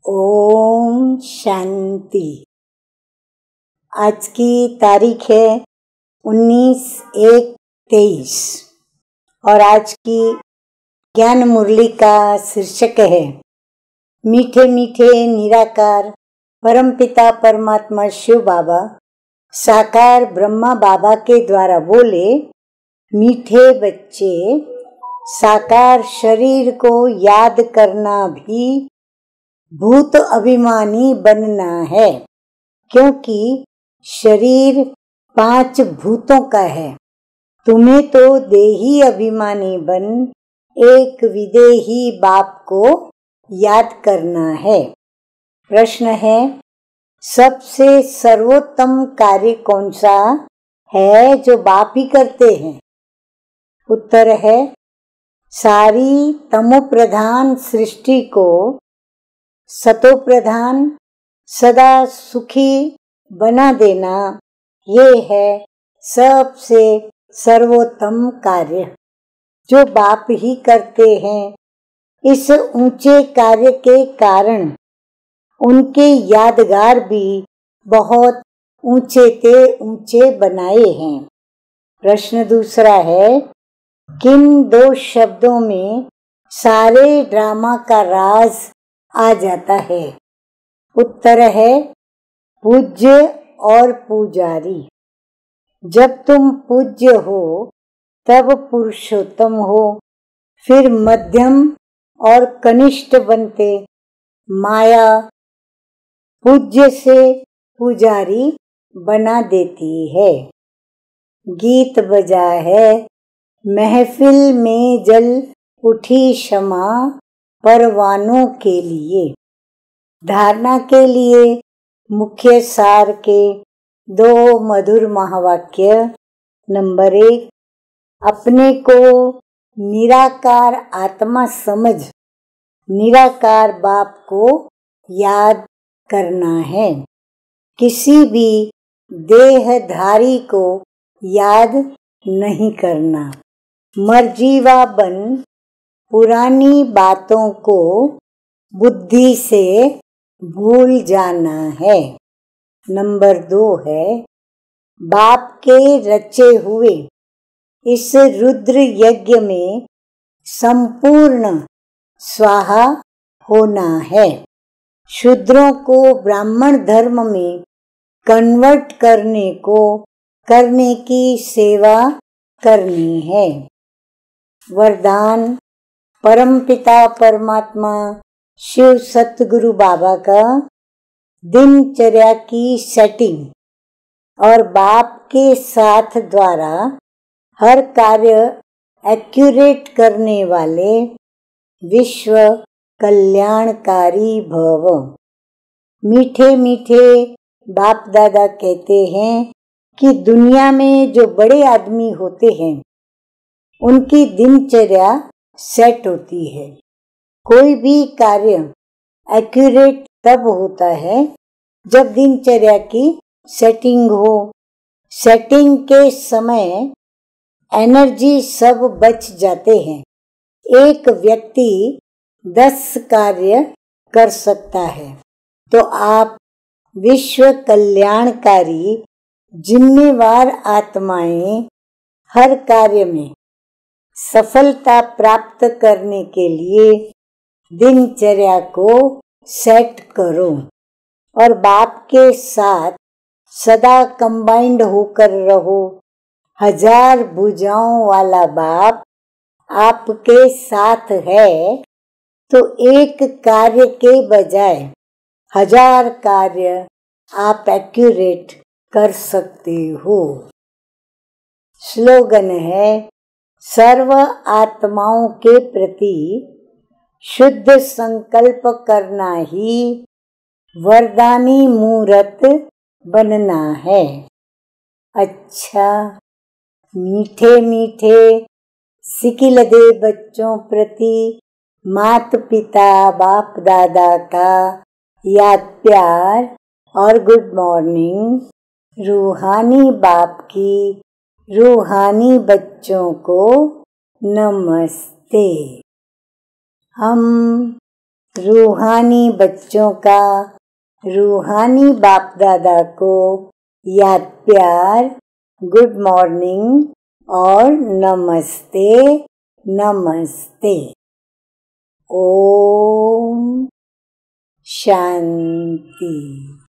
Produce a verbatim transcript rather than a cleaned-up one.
ओम शांति। आज की तारीख है उन्नीस एक तेईस और आज की ज्ञान मुरली का शीर्षक है मीठे मीठे निराकार परमपिता परमात्मा शिव बाबा साकार ब्रह्मा बाबा के द्वारा बोले, मीठे बच्चे, साकार शरीर को याद करना भी भूत अभिमानी बनना है, क्योंकि शरीर पांच भूतों का है। तुम्हें तो देही अभिमानी बन एक विदेही बाप को याद करना है। प्रश्न है, सबसे सर्वोत्तम कार्य कौन सा है जो बाप ही करते हैं? उत्तर है, सारी तमोप्रधान सृष्टि को सतो प्रधान सदा सुखी बना देना, ये है सबसे सर्वोत्तम कार्य जो बाप ही करते हैं। इस ऊंचे कार्य के कारण उनके यादगार भी बहुत ऊंचे ते ऊंचे बनाए हैं। प्रश्न दूसरा है, किन दो शब्दों में सारे ड्रामा का राज आ जाता है? उत्तर है, पूज्य और पुजारी। जब तुम पूज्य हो तब पुरुषोत्तम हो, फिर मध्यम और कनिष्ठ बनते। माया पूज्य से पुजारी बना देती है। गीत बजा है, महफिल में जल उठी शमा परवानों के लिए। धारणा के लिए मुख्य सार के दो मधुर महावाक्य। नंबर एक, अपने को निराकार आत्मा समझ निराकार बाप को याद करना है। किसी भी देहधारी को याद नहीं करना। मर्जीवा बन पुरानी बातों को बुद्धि से भूल जाना है। नंबर दो है, बाप के रचे हुए इस रुद्र यज्ञ में संपूर्ण स्वाहा होना है। शूद्रों को ब्राह्मण धर्म में कन्वर्ट करने को करने की सेवा करनी है। वरदान परमपिता परमात्मा शिव सतगुरु बाबा का दिनचर्या की सेटिंग और बाप के साथ द्वारा हर कार्य एक्यूरेट करने वाले विश्व कल्याणकारी भव। मीठे मीठे बाप दादा कहते हैं कि दुनिया में जो बड़े आदमी होते हैं उनकी दिनचर्या सेट होती है। कोई भी कार्य एक्यूरेट तब होता है जब दिनचर्या की सेटिंग हो। सेटिंग के समय एनर्जी सब बच जाते हैं। एक व्यक्ति दस कार्य कर सकता है, तो आप विश्व कल्याणकारी जिम्मेवार आत्माएं हर कार्य में सफलता प्राप्त करने के लिए दिनचर्या को सेट करो और बाप के साथ सदा कंबाइंड होकर रहो। हजार भुजाओं वाला बाप आपके साथ है, तो एक कार्य के बजाय हजार कार्य आप एक्यूरेट कर सकते हो। स्लोगन है, सर्व आत्माओं के प्रति शुद्ध संकल्प करना ही वरदानी मूर्त बनना है। अच्छा, मीठे मीठे सिकिलदे बच्चों प्रति मात पिता बाप दादा का याद प्यार और गुड मॉर्निंग। रूहानी बाप की रूहानी बच्चों को नमस्ते। हम रूहानी बच्चों का रूहानी बाप दादा को याद प्यार, गुड मॉर्निंग और नमस्ते नमस्ते। ओम शांति।